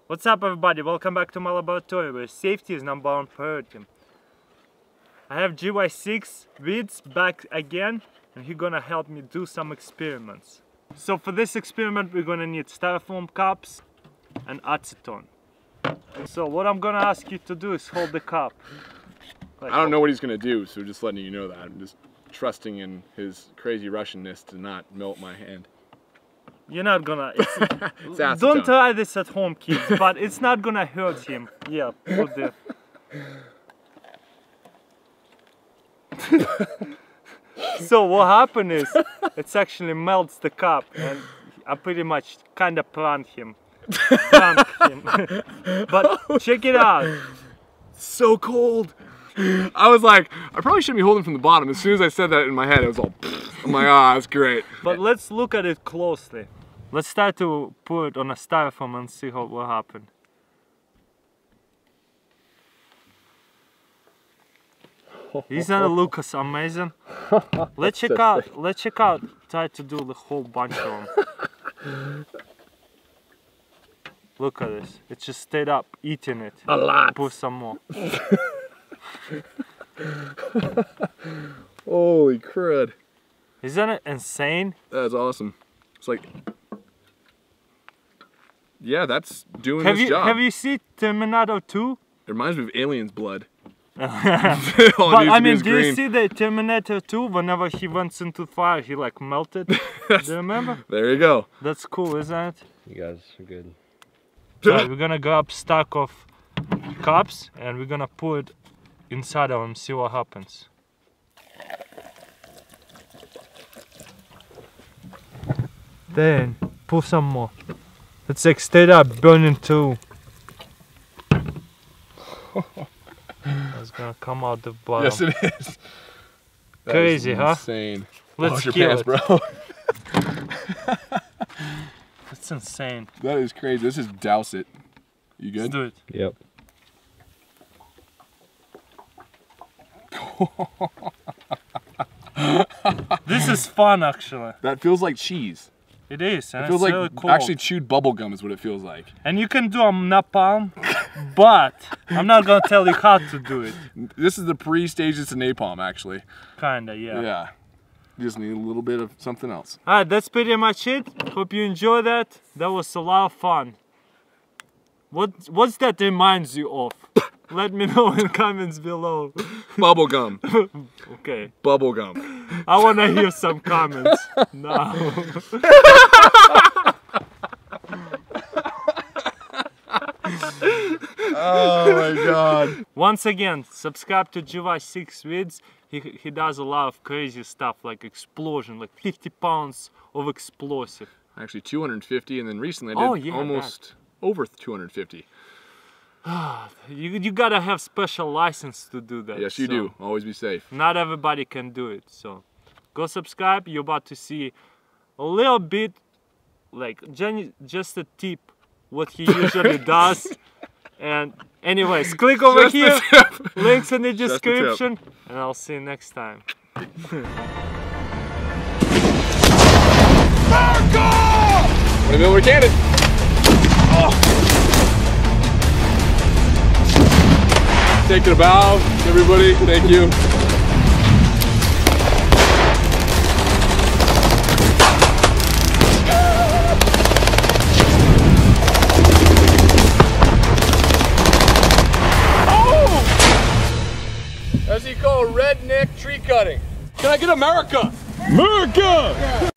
What's up everybody, welcome back to my laboratory where safety is #1 priority. I have GY6 Vids back again and he's gonna help me do some experiments. So for this experiment we're gonna need styrofoam cups and acetone. So what I'm gonna ask you to do is hold the cup. I don't know what he's gonna do, so just letting you know that. I'm just trusting in his crazy Russianness to not melt my hand. You're not gonna... It's acetone. Don't try this at home, kids, but it's not gonna hurt him. Yeah, put the... So what happened is, it actually melts the cup, and I pretty much kinda pranked him. But check it out. So cold. I was like, I probably shouldn't be holding from the bottom. As soon as I said that in my head, it was all, I'm like, ah, that's great. But let's look at it closely. Let's start to put it on a styrofoam and see what will happen. Isn't Lucas amazing? Let's check out, try to do the whole bunch of them. Look at this, it just stayed up eating it. A lot. Put some more. Holy crud. Isn't it insane? That's awesome. It's like, yeah, that's doing its job. Have you seen Terminator 2? It reminds me of Alien's blood. But I mean, do you see the Terminator 2? Whenever he went into fire, he like melted. Do you remember? There you go. That's cool, isn't it? You guys are good. So we're gonna grab stack of cups and we're gonna put it inside of them, see what happens. Then pull some more. It's like straight up burning too. It's gonna come out the bottom. Yes, it is. Crazy, is huh? Insane. Let's your kill pants, it, bro. That's insane. That is crazy. Let's just douse it. You good? Let's do it. Yep. This is fun, actually. That feels like cheese. It is, and It feels it's like really cool. actually chewed bubble gum is what it feels like. And you can do a napalm, but I'm not gonna tell you how to do it. This is the pre-stages to napalm, actually. Kinda, yeah. Yeah. You just need a little bit of something else. Alright, that's pretty much it. Hope you enjoyed that. That was a lot of fun. What's that reminds you of? Let me know in the comments below. Bubble gum. Okay. Bubble gum. I wanna hear some comments now. Oh my god. Once again, subscribe to GY6 Vids. He does a lot of crazy stuff like explosion, like 50 pounds of explosive. Actually 250, and then recently I did almost over 250. You gotta have special license to do that. Yes, you do. Always be safe. Not everybody can do it, so go subscribe. You're about to see a little bit, like just a tip, what he usually does. And anyways, click over here, links in the description, and I'll see you next time. America! 20mm cannon! Oh. Taking a bow, everybody, thank you. As he called redneck tree cutting. Can I get America? America!